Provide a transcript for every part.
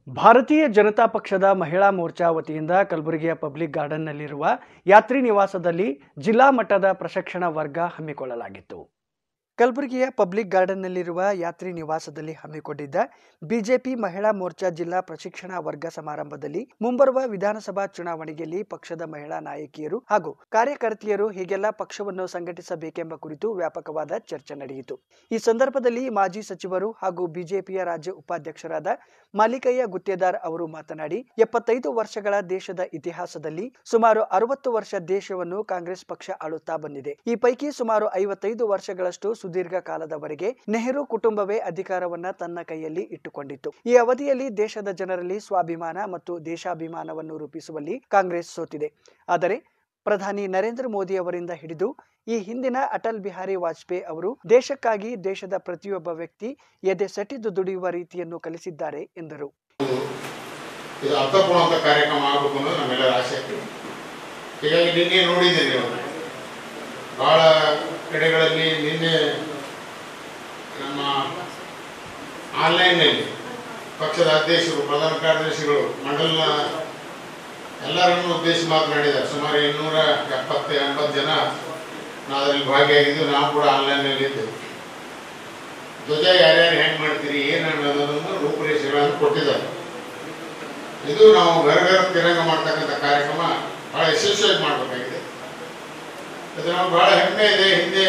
ಭಾರತೀಯ ಜನತಾ ಪಕ್ಷದ ಮಹಿಳಾ ಮೋರ್ಚಾ ವತಿಯಿಂದ ಕಲಬುರಗಿಯ ಪಬ್ಲಿಕ್ ಗಾರ್ಡನ್ನಲ್ಲಿರುವ ಯಾತ್ರಿ ನಿವಾಸದಲ್ಲಿ ಜಿಲ್ಲಾ ಮಟ್ಟದ ಪ್ರಶಿಕ್ಷಣ ವರ್ಗ ಹಮ್ಮಿಕೊಳ್ಳಲಾಗಿತ್ತು. ಕಲಬುರಗಿಯ ಪಬ್ಲಿಕ್ ಗಾರ್ಡನ್ನಲ್ಲಿರುವ ಯಾತ್ರಿ ನಿವಾಸದಲ್ಲಿ ಹಮ್ಮಿಕೊಂಡಿದ್ದ ಬಿಜೆಪಿ ಮಹಿಳಾ ಮೋರ್ಚಾ ಜಿಲ್ಲಾ ಪ್ರಶಿಕ್ಷಣ ವರ್ಗ ಸಮಾರಂಭದಲ್ಲಿ ಮುಂಬರುವ ವಿಧಾನಸಭಾ ಚುನಾವಣೆಯಲ್ಲಿ ಪಕ್ಷದ ಮಹಿಳಾ ನಾಯಕಿಯರು ಹಾಗೂ ಕಾರ್ಯಕರ್ತೆಯರು ಹೇಗೆಲ್ಲ ಪಕ್ಷವನ್ನು ಸಂಘಟಿಸಬೇಕೆಂಬ ಕುರಿತು ವ್ಯಾಪಕವಾದ ಚರ್ಚೆ ನಡೆಯಿತು. ಈ ಸಂದರ್ಭದಲ್ಲಿ ಮಾಜಿ ಸಚಿವರು ಹಾಗೂ ಬಿಜೆಪಿಯ ರಾಜ್ಯ ಉಪಾಧ್ಯಕ್ಷರಾದ ಮಾಲಿಕಯ್ಯ ಗುತ್ತೇದಾರ್ ಅವರು ಮಾತನಾಡಿ, 75 ವರ್ಷಗಳ ದೇಶದ ಇತಿಹಾಸದಲ್ಲಿ ಸುಮಾರು 60 ವರ್ಷ ದೇಶವನ್ನು ಕಾಂಗ್ರೆಸ್ ಪಕ್ಷ ಆಳುತ್ತಾ ಬಂದಿದೆ. ಈ ಪೈಕಿ ಸುಮಾರು 55 ವರ್ಷಗಳಷ್ಟು ಸುದೀರ್ಘ ಕಾಲದವರೆಗೆ ನೆಹರು ಕುಟುಂಬವೇ ಅಧಿಕಾರವನ್ನ ತನ್ನ ಕೈಯಲ್ಲಿ ಇಟ್ಟುಕೊಂಡಿತ್ತು. ಈ ಅವಧಿಯಲ್ಲಿ ದೇಶದ ಜನರಲ್ಲಿ ಸ್ವಾಭಿಮಾನ ಮತ್ತು ದೇಶಾಭಿಮಾನವನ್ನು ರೂಪಿಸುವಲ್ಲಿ ಕಾಂಗ್ರೆಸ್ ಸೋತಿದೆ. ಆದರೆ ಪ್ರಧಾನಿ ನರೇಂದ್ರ ಮೋದಿ ಅವರಿಂದ ಹಿಡಿದು ಈ ಹಿಂದಿನ ಅಟಲ್ ಬಿಹಾರಿ ವಾಜಪೇಯಿ ಅವರು ದೇಶಕ್ಕಾಗಿ ದೇಶದ ಪ್ರತಿಯೊಬ್ಬ ವ್ಯಕ್ತಿ ಎದೆ ಸೆಟೆದು ದುಡಿಯುವ ರೀತಿಯನ್ನು ಕಲಿಸಿದ್ದಾರೆ ಎಂದರು. ಇದು ಅರ್ಥಪೂರ್ಣ ಕಾರ್ಯಕ್ರಮ ಆಗಬೇಕು ಅನ್ನೋದು ನಮ್ಮೆಲ್ಲರ ಆಸೆ. ಹೀಗಾಗಿ ನಿನ್ನೆ ನೋಡಿದ್ದೀರಿ, ಬಹಳ ಕಡೆಗಳಲ್ಲಿ ನಿನ್ನೆ ನಮ್ಮ ಆನ್ಲೈನ್ನಲ್ಲಿ ಪಕ್ಷದ ಅಧ್ಯಕ್ಷರು, ಪ್ರಧಾನ ಕಾರ್ಯದರ್ಶಿಗಳು, ಮಂಡಲನ ಎಲ್ಲರನ್ನು ಉದ್ದೇಶಿಸಿ ಮಾತನಾಡಿದ್ದಾರೆ. ಸುಮಾರು 270-80 ಜನ ನಾವಲ್ಲಿ ಭಾಗಿಯಾಗಿದ್ದು. ನಾವು ಕೂಡ ಆನ್ಲೈನ್ನಲ್ಲಿ ಇದ್ದೇವೆ. ಧ್ವಜ ಯಾರ್ಯಾರು ಹೆಂಗೆ ಮಾಡ್ತೀರಿ, ಏನು ಅನ್ನೋದನ್ನು ರೂಪುರೇಷೆಗಳನ್ನು ಕೊಟ್ಟಿದ್ದಾರೆ. ಇದು ನಾವು ಘರ ತಿರಂಗ ಮಾಡ್ತಕ್ಕಂಥ ಕಾರ್ಯಕ್ರಮ ಬಹಳ ಯಶಸ್ವಿಯಾಗಿ ಮಾಡಬೇಕಾಗಿದೆ. ಅದು ನಮ್ಗೆ ಬಹಳ ಹೆಮ್ಮೆ ಇದೆ. ಹಿಂದೆ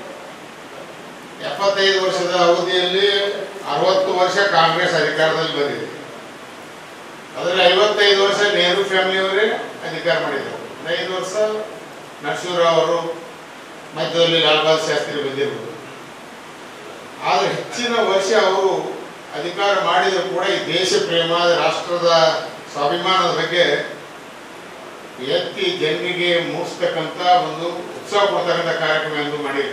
75 ವರ್ಷದ ಅವಧಿಯಲ್ಲಿ 60 ವರ್ಷ ಕಾಂಗ್ರೆಸ್ ಅಧಿಕಾರದಲ್ಲಿ ಬಂದಿದೆ. ಅದರಲ್ಲಿ 55 ವರ್ಷ ನೆಹರು ಫ್ಯಾಮಿಲಿಯವರೇ ಅಧಿಕಾರ ಮಾಡಿದ್ದಾರೆ. 5 ವರ್ಷ ನರಸಿಂಹರಾವ್ ಅವರು, ಮಧ್ಯದಲ್ಲಿ ಲಾಲ್ ಬಹದ್ದೂರ್ ಶಾಸ್ತ್ರಿ ಬಂದಿರ್ಬೋದು. ಆದರೆ ಹೆಚ್ಚಿನ ವರ್ಷ ಅವರು ಅಧಿಕಾರ ಮಾಡಿದರೂ ಕೂಡ ಈ ದೇಶ ಪ್ರೇಮ, ರಾಷ್ಟ್ರದ ಸ್ವಾಭಿಮಾನದ ಬಗ್ಗೆ ಎತ್ತಿ ಜನರಿಗೆ ಮೂಡಿಸ್ತಕ್ಕಂಥ ಒಂದು ಉತ್ಸಾಹ ಕೊಡ್ತಕ್ಕಂಥ ಕಾರ್ಯಕ್ರಮ ಎಂದು ಮಾಡಿದ್ರು.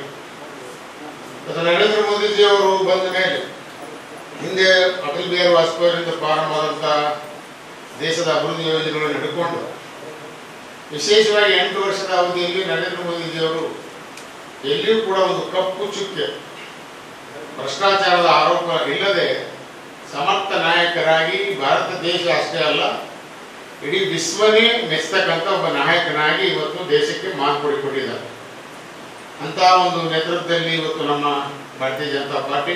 ಅದು ನರೇಂದ್ರ ಮೋದಿಜಿ ಅವರು ಬಂದ ಮೇಲೆ ಹಿಂದೆ ಅಟಲ್ ಬಿಹಾರಿ ವಾಜಪೇಯಿ ಅವರಿಂದ ಪ್ರಾರಂಭವಾದಂಥ ದೇಶದ ಅಭಿವೃದ್ಧಿ ಯೋಜನೆಗಳನ್ನು ಹಿಡ್ಕೊಂಡು ವಿಶೇಷವಾಗಿ 8 ವರ್ಷದ ಅವಧಿಯಲ್ಲಿ ನರೇಂದ್ರ ಮೋದಿಜಿಯವರು ಎಲ್ಲಿಯೂ ಕೂಡ ಒಂದು ಕಪ್ಪು ಚುಕ್ಕೆ, ಭ್ರಷ್ಟಾಚಾರದ ಆರೋಪ ಇಲ್ಲದೆ ಸಮರ್ಥ ನಾಯಕರಾಗಿ ಭಾರತ ದೇಶ ಅಷ್ಟೇ ಅಲ್ಲ, ಇಡೀ ವಿಶ್ವನೇ ಮೆಚ್ಚತಕ್ಕಂಥ ಒಬ್ಬ ನಾಯಕನಾಗಿ ಇವತ್ತು ದೇಶಕ್ಕೆ ಮಾರ್ಪಡಿ ಕೊಟ್ಟಿದ್ದಾರೆ. ಅಂತಹ ಒಂದು ನೇತೃತ್ವದಲ್ಲಿ ಇವತ್ತು ನಮ್ಮ ಭಾರತೀಯ ಜನತಾ ಪಾರ್ಟಿ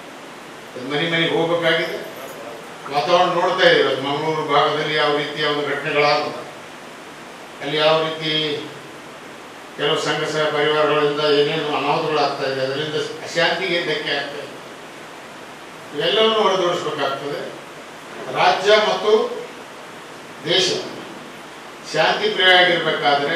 ಮನೆಗೆ ಹೋಗಬೇಕಾಗಿದೆ. ವಾತಾವರಣ ನೋಡ್ತಾ ಇದ್ದೀವಿ. ಮಂಗಳೂರು ಭಾಗದಲ್ಲಿ ಯಾವ ರೀತಿಯ ಒಂದು ಘಟನೆಗಳಾಗುತ್ತೆ, ಅಲ್ಲಿ ಯಾವ ರೀತಿ ಕೆಲವು ಸಂಘ ಪರಿವಾರಗಳಿಂದ ಏನೇನು ಅನಾಹುತಗಳಾಗ್ತಾ ಇದೆ, ಅದರಿಂದ ಅಶಾಂತಿಗೆ ಧಕ್ಕೆ ಆಗ್ತಾ ಇದೆ. ಇವೆಲ್ಲವನ್ನು ಹೊರದೋಡಿಸ್ಬೇಕಾಗ್ತದೆ. ರಾಜ್ಯ ಮತ್ತು ದೇಶ ಶಾಂತಿ ಪ್ರಿಯ ಆಗಿರ್ಬೇಕಾದ್ರೆ,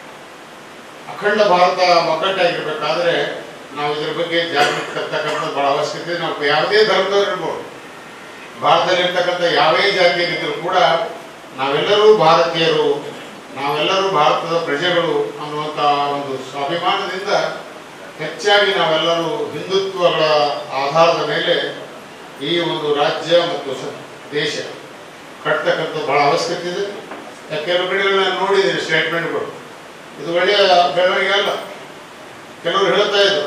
ಅಖಂಡ ಭಾರತ ಒಗ್ಗಟ್ಟಾಗಿರ್ಬೇಕಾದ್ರೆ ನಾವು ಇದರ ಬಗ್ಗೆ ಜಾಗೃತಿ ತರ್ತಕ್ಕಂಥದ್ದು ಬಹಳ ಅವಶ್ಯಕತೆ. ನಾವು ಯಾವುದೇ ಧರ್ಮದವ್ರು ಇರ್ಬೋದು, ಭಾರತದಲ್ಲಿರ್ತಕ್ಕಂಥ ಯಾವೇ ಜಾತಿಯಲ್ಲಿದ್ದರೂ ಕೂಡ ನಾವೆಲ್ಲರೂ ಭಾರತೀಯರು, ನಾವೆಲ್ಲರೂ ಭಾರತದ ಪ್ರಜೆಗಳು ಅನ್ನುವಂಥ ಒಂದು ಸ್ವಾಭಿಮಾನದಿಂದ ಹೆಚ್ಚಾಗಿ ನಾವೆಲ್ಲರೂ ಹಿಂದುತ್ವಗಳ ಆಧಾರದ ಮೇಲೆ ಈ ಒಂದು ರಾಜ್ಯ ಮತ್ತು ದೇಶ ಕಟ್ತಕ್ಕಂಥದ್ದು ಬಹಳ ಅವಶ್ಯಕತೆ ಇದೆ. ಕೆಲವು ಕಡೆಗಳನ್ನ ನೋಡಿದ್ದೀನಿ ಸ್ಟೇಟ್ಮೆಂಟ್ಗಳು, ಇದು ಒಳ್ಳೆಯ ಬೆಳವಣಿಗೆ ಅಲ್ಲ. ಕೆಲವರು ಹೇಳ್ತಾ ಇದ್ರು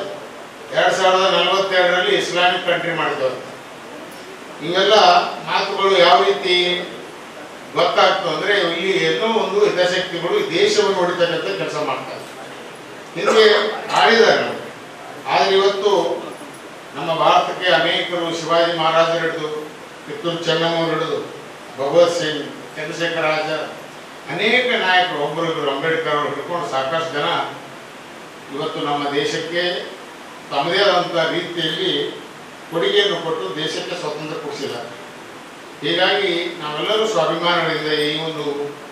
2042ರಲ್ಲಿ ಇಸ್ಲಾಮಿಕ್ ಕಂಟ್ರಿ ಮಾಡಿದವರು. ಇವೆಲ್ಲ ಮಾತುಗಳು ಯಾವ ರೀತಿ ಗೊತ್ತಾಗ್ತದೆ ಅಂದರೆ, ಇಲ್ಲಿ ಏನೋ ಒಂದು ಹಿತಾಸಕ್ತಿಗಳು ಈ ದೇಶವನ್ನು ಹೊಡಿತಕ್ಕಂಥ ಕೆಲಸ ಮಾಡ್ತಾರೆ. ಹಿಂದೆ ಆಳಿದ್ದಾರೆ. ಆದರೆ ಇವತ್ತು ನಮ್ಮ ಭಾರತಕ್ಕೆ ಅನೇಕರು, ಶಿವಾಜಿ ಮಹಾರಾಜರು ಹಿಡಿದು, ಕಿತ್ತೂರು ಚೆನ್ನಮ್ಮವರು ಹಿಡಿದು, ಭಗವತ್ ಸಿಂಗ್, ಚಂದ್ರಶೇಖರ ಆಜಾದ್, ಅನೇಕ ನಾಯಕರು, ಒಬ್ಬರಿಬ್ಬರು ಅಂಬೇಡ್ಕರ್ ಅವರು ಹಿಡ್ಕೊಂಡು ಸಾಕಷ್ಟು ಜನ ಇವತ್ತು ನಮ್ಮ ದೇಶಕ್ಕೆ ತಮ್ಮದೇ ಆದಂಥ ರೀತಿಯಲ್ಲಿ ಕೊಡುಗೆಯನ್ನು ಕೊಟ್ಟು ದೇಶಕ್ಕೆ ಸ್ವಾತಂತ್ರ್ಯ ಕೊಡಿಸಿದ್ದಾರೆ. ಹೀಗಾಗಿ ನಾವೆಲ್ಲರೂ ಸ್ವಾಭಿಮಾನಗಳಿಂದ ಈ ಒಂದು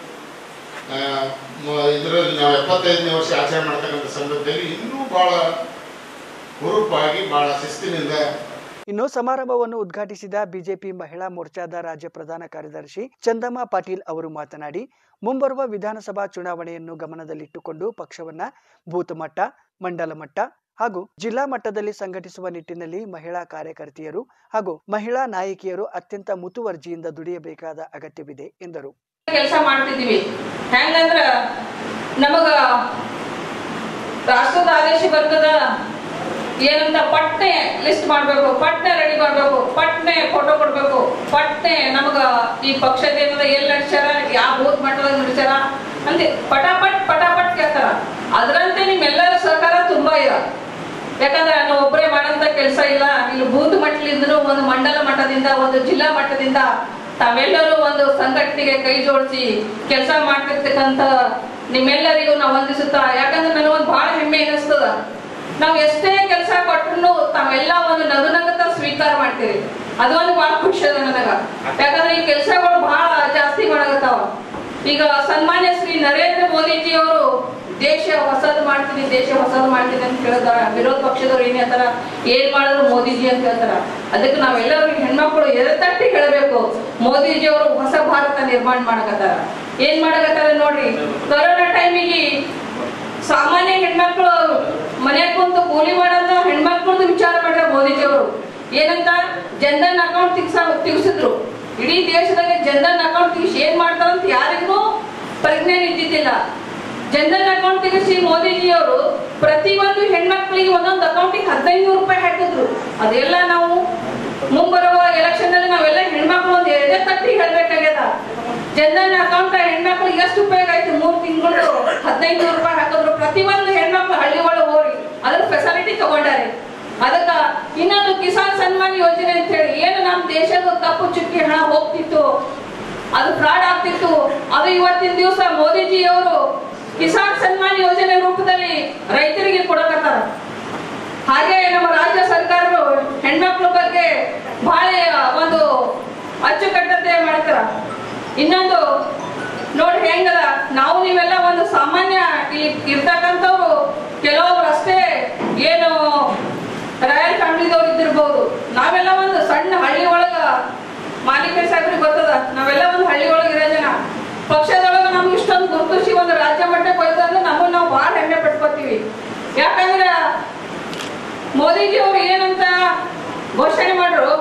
ಇದರಲ್ಲಿ ನಾವು 75ನೇ ವರ್ಷ ಆಚರಣೆ ಮಾಡ್ತಕ್ಕಂಥ ಸಂದರ್ಭದಲ್ಲಿ ಇನ್ನೂ ಬಹಳ ಹುರುಪಾಗಿ, ಬಹಳ ಶಿಸ್ತಿನಿಂದ. ಇನ್ನು ಸಮಾರಂಭವನ್ನು ಉದ್ಘಾಟಿಸಿದ ಬಿಜೆಪಿ ಮಹಿಳಾ ಮೋರ್ಚಾದ ರಾಜ್ಯ ಪ್ರಧಾನ ಕಾರ್ಯದರ್ಶಿ ಚಂದಮ್ಮ ಪಾಟೀಲ್ ಅವರು ಮಾತನಾಡಿ, ಮುಂಬರುವ ವಿಧಾನಸಭಾ ಚುನಾವಣೆಯನ್ನು ಗಮನದಲ್ಲಿಟ್ಟುಕೊಂಡು ಪಕ್ಷವನ್ನ ಬೂತ್ ಮಟ್ಟ, ಮಂಡಲ ಮಟ್ಟ ಹಾಗೂ ಜಿಲ್ಲಾ ಮಟ್ಟದಲ್ಲಿ ಸಂಘಟಿಸುವ ನಿಟ್ಟಿನಲ್ಲಿ ಮಹಿಳಾ ಕಾರ್ಯಕರ್ತೆಯರು ಹಾಗೂ ಮಹಿಳಾ ನಾಯಕಿಯರು ಅತ್ಯಂತ ಮುತುವರ್ಜಿಯಿಂದ ದುಡಿಯಬೇಕಾದ ಅಗತ್ಯವಿದೆ ಎಂದರು. ಕೆಲಸ ಮಾಡ್ತಿದ್ದೀವಿ. ಹೆಂಗಂದ್ರ ನಮಗ ರಾಷ್ಟ್ರದ ಆದೇಶ ಬರ್ತದ, ಏನಂತ ಪಟ್ನೆ ಲಿಸ್ಟ್ ಮಾಡಬೇಕು, ಪಟ್ನೆ ರೆಡಿ ಮಾಡಬೇಕು, ಪಟ್ನೆ ಫೋಟೋ ಕೊಡಬೇಕು, ಪಟ್ನೆ ನಮಗ ನಮಗ ಈ ಪಕ್ಷದಿಂದ ಎಲ್ಲಿ ನಡ್ಸ್ಯಾರ, ಯಾವ ಬೂತ್ ಮಟ್ಟದಾಗ ನಡ್ಸ್ಯಾರ ಅಂತ ಪಟಾಪಟ್ ಕೇಳ್ತಾರ. ಅದರಂತೆ ನಿಮ್ಮೆಲ್ಲರ ಸಹಕಾರ ತುಂಬಾ ಇದೆ. ಯಾಕಂದ್ರೆ ನಾವು ಒಬ್ಬರೇ ಮಾಡೋಂಥ ಕೆಲಸ ಇಲ್ಲ. ಇಲ್ಲಿ ಬೂತ್ ಮಟ್ಟಲಿಂದನೂ, ಒಂದು ಮಂಡಲ ಮಟ್ಟದಿಂದ, ಒಂದು ಜಿಲ್ಲಾ ಮಟ್ಟದಿಂದ ತಾವೆಲ್ಲರೂ ಒಂದು ಸಂಘಟನೆಗೆ ಕೈ ಜೋಡಿಸಿ ಕೆಲಸ ಮಾಡ್ತಿರ್ತಕ್ಕಂಥ ನಿಮ್ಮೆಲ್ಲರಿಗೂ ನಾವು ವಂದಿಸುತ್ತಾ, ಯಾಕಂದ್ರೆ ನನಗೊಂದು ಬಹಳ ಹೆಮ್ಮೆ ಅನಿಸ್ತದ. ನಾವು ಎಷ್ಟೇ ಕೆಲಸ ಕೊಟ್ಟರು ತಾವೆಲ್ಲ ಒಂದು ನಗುನಗುತ್ತಾ ಸ್ವೀಕಾರ ಮಾಡ್ತೀರಿ. ಅದೊಂದು ಬಹಳ ಖುಷಿ ಅದ ನನಗ. ಯಾಕಂದ್ರೆ ಈ ಕೆಲಸಗಳು ಬಹಳ ಜಾಸ್ತಿ ಮಾಡಕತ್ತಾವ. ಈಗ ಸನ್ಮಾನ್ಯ ಶ್ರೀ ನರೇಂದ್ರ ಮೋದಿಜಿ ಅವರು ದೇಶ ಹೊಸದು ಮಾಡ್ತೀನಿ ಅಂತ ಹೇಳಿದಾರ. ವಿರೋಧ ಪಕ್ಷದವ್ರು ಏನ್ ಹೇಳ್ತಾರ, ಏನ್ ಮಾಡಿದ್ರು ಮೋದಿಜಿ ಅಂತ ಹೇಳ್ತಾರ. ಅದಕ್ಕೆ ನಾವೆಲ್ಲರೂ ಹೆಣ್ಮಕ್ಳು ಎದೆತಟ್ಟಿ ಹೇಳಬೇಕು, ಮೋದಿಜಿ ಅವರು ಹೊಸ ಭಾರತ ನಿರ್ಮಾಣ ಮಾಡಕತ್ತಾರ. ಏನ್ ಮಾಡಕತ್ತಾರ ನೋಡ್ರಿ. ಕೊರೋನಾ ಟೈಮಿಗೆ ಸಾಮಾನ್ಯ ಹೆಣ್ಮಕ್ಳು ಮನೆ ಕುಂತು ಕೂಲಿ ಮಾಡೋದು ಹೆಣ್ಮಕ್ಳದ್ದು ವಿಚಾರ ಮಾಡ್ಯಾರ ಮೋದಿಜಿ ಅವರು. ಏನಂತ ಜನ್ಧನ್ ಅಕೌಂಟ್ ತೆಗಿಸಿದ್ರು. ಇಡೀ ದೇಶದಾಗ ಜನ್ಧನ್ ಅಕೌಂಟ್ ತೆಗಿಸಿ ಏನ್ ಮಾಡ್ತಾರಂತ ಯಾರಿಗೂ ಪರಿಜ್ಞಾನ ಇದ್ದಿದ್ದಿಲ್ಲ. ಜನ್ಧನ್ ಅಕೌಂಟ್ ತೆಗಿಸಿ ಮೋದಿಜಿ ಅವರು ಪ್ರತಿಯೊಂದು ಹೆಣ್ಮಕ್ಳಿಗೆ ಒಂದೊಂದು ಅಕೌಂಟಿಗೆ 1500 ರೂಪಾಯಿ ಹಾಕಿದ್ರು. ಅದೆಲ್ಲ ನಾವು ಮುಂಬರುವ ಎಲೆಕ್ಷನ್ ಅಲ್ಲಿ ನಾವೆಲ್ಲ ಹೆಣ್ಮಕ್ಳು ಒಂದು ಎದೆ ತಟ್ಟಿ ಹೇಳ್ಬೇಕಾಗ್ಯದ. ಜನ್ಧನ್ ಅಕೌಂಟ್ ಹೆಣ್ಮಕ್ಳಿಗೆ ಎಷ್ಟು ಉಪಯೋಗ ಆಯ್ತು. 3 ತಿಂಗಳು 1500 ರೂಪಾಯಿ ಹಾಕಿದ್ರು. ಪ್ರತಿಯೊಂದು ಹೆಣ್ಮಕ್ಳು ಹಳ್ಳಿ ಒಳಗೆ ಹೋಗಿ ಅದ್ರ ಫೆಸಿಲಿಟಿ ತಗೊಂಡಾರೆ. ಅದಕ್ಕ ಇನ್ನೊಂದು ಕಿಸಾನ್ ಸನ್ಮಾನ್ ಯೋಜನೆ ಅಂತ ಹೇಳಿ ಏನು ನಮ್ಮ ದೇಶದ ಕಪ್ಪು ಚುಕ್ಕಿ ಹಣ ಹೋಗ್ತಿತ್ತು, ಅದು ಫ್ರಾಡ್ ಆಗ್ತಿತ್ತು, ಅದು ಇವತ್ತಿನ ದಿವಸ ಮೋದಿಜಿ ಅವರು ಕಿಸಾನ್ ಸನ್ಮಾನ್ ಯೋಜನೆ ರೂಪದಲ್ಲಿ ರೈತರಿಗೆ ಕೊಡಕತ್ತಾರ. ಹಾಗೆ ನಮ್ಮ ರಾಜ್ಯ ಸರ್ಕಾರಗಳು ಹೆಣ್ಮಕ್ಳ ಬಗ್ಗೆ ಬಹಳ ಒಂದು ಅಚ್ಚುಕಟ್ಟತೆ ಮಾಡ್ತಾರ. ಇನ್ನೊಂದು ನೋಡಿ ಹೆಂಗದ, ನಾವು ನೀವೆಲ್ಲ ಒಂದು ಸಾಮಾನ್ಯ ಇಲ್ಲಿ ಇರ್ತಕ್ಕಂಥವ್ರು ಕೆಲವೊಬ್ರು ಅಷ್ಟೇ ಏನು ರಾಯಲ್ ಫ್ಯಾಮಿಲಿದವ್ರು ಇದ್ದಿರ್ಬಹುದು. ನಾವೆಲ್ಲ ಒಂದು ಸಣ್ಣ ಹಳ್ಳಿ ಒಳಗ, ಮಾಲಿಕ ಸಾಹೇಬ್ರಿಗೆ ಗೊತ್ತದ, ನಾವೆಲ್ಲ ಒಂದು ಹಳ್ಳಿ ಒಳಗೆ ಇರೋ ಜನ. ಪಕ್ಷದೊಳಗ ನಮ್ಗೆ ಇಷ್ಟೊಂದು ಗುರುತಿಸಿ ಒಂದು ರಾಜ್ಯ ಮಟ್ಟಕ್ಕೆ ಹೋಯ್ತಂದ್ರೆ ನಮ್ಮನ್ನ ನಾವು ಬಹಳ ಹೆಮ್ಮೆ ಪಟ್ಕೋತೀವಿ. ಯಾಕಂದ್ರೆ ಮೋದಿಜಿ ಅವರು ಏನಂತ ಘೋಷಣೆ ಮಾಡ್ರು,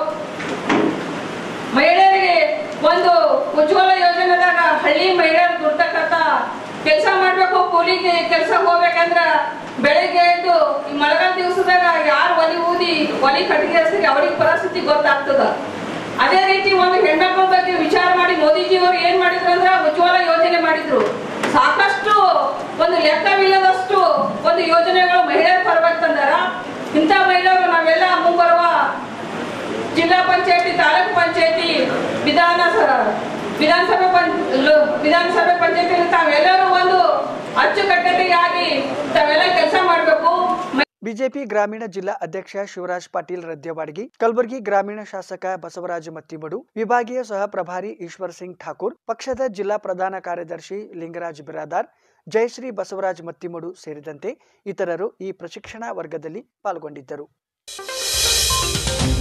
ಮಹಿಳೆಯರಿಗೆ ಒಂದು ಉಜ್ವಲ ಯೋಜನೆದಾಗ ಹಳ್ಳಿ ಮಹಿಳೆಯರು ದುಡ್ತಕ್ಕಂತ ಕೆಲಸ ಮಾಡ್ಬೇಕು. ಕೂಲಿಗೆ ಕೆಲಸ ಹೋಗ್ಬೇಕಂದ್ರ ಬೆಳಿಗ್ಗೆ ಎದ್ದು ಈ ಮಳೆಗಾಲ ದಿವಸದಾಗ ಯಾರು ಒಲಿ ಊದಿ ಒಲಿ ಕಟ್ಟಿಗೆ ಹಚ್ಚಿಗೆ ಅವ್ರಿಗೆ ಪರಿಸ್ಥಿತಿ ಗೊತ್ತಾಗ್ತದ. ಅದೇ ರೀತಿ ಒಂದು ಹೆಣ್ಮಕ್ಳ ಬಗ್ಗೆ ವಿಚಾರ ಮಾಡಿ ಮೋದಿಜಿ ಅವರು ಏನ್ ಮಾಡಿದ್ರು ಅಂದ್ರ ಉಜ್ವಲ ಯೋಜನೆ ಮಾಡಿದ್ರು. ಸಾಕಷ್ಟು ಒಂದು ಲೆಕ್ಕವಿಲ್ಲದಷ್ಟು ಒಂದು ಯೋಜನೆಗಳು ಮಹಿಳೆಯರ ಪರವಾಗಿ ತಂದಾರ. ಇಂಥ ಮಹಿಳೆಯರು ನಾವೆಲ್ಲ ಮುಂಬರುವ ಜಿಲ್ಲಾ ಪಂಚಾಯತಿ, ತಾಲೂಕು ಪಂಚಾಯತಿ, ವಿಧಾನಸಭೆ ಪಂಚಾಯತಿ ತಾವೆಲ್ಲರೂ ಒಂದು ಅಚ್ಚುಕಟ್ಟತೆಯಾಗಿ ತಾವೆಲ್ಲ ಕೆಲಸ ಮಾಡಬೇಕು. ಬಿಜೆಪಿ ಗ್ರಾಮೀಣ ಜಿಲ್ಲಾ ಅಧ್ಯಕ್ಷ ಶಿವರಾಜ್ ಪಾಟೀಲ್ ರದ್ಯವಾಡಗಿ, ಕಲಬುರಗಿ ಗ್ರಾಮೀಣ ಶಾಸಕ ಬಸವರಾಜ ಮತ್ತಿಮಡು, ವಿಭಾಗೀಯ ಸಹ ಪ್ರಭಾರಿ ಈಶ್ವರ್ ಸಿಂಗ್ ಠಾಕೂರ್, ಪಕ್ಷದ ಜಿಲ್ಲಾ ಪ್ರಧಾನ ಕಾರ್ಯದರ್ಶಿ ಲಿಂಗರಾಜ್ ಬಿರಾದಾರ್, ಜಯಶ್ರೀ ಬಸವರಾಜ್ ಮತ್ತಿಮಡು ಸೇರಿದಂತೆ ಇತರರು ಈ ಪ್ರಶಿಕ್ಷಣಾ ವರ್ಗದಲ್ಲಿ ಪಾಲ್ಗೊಂಡಿದ್ದರು.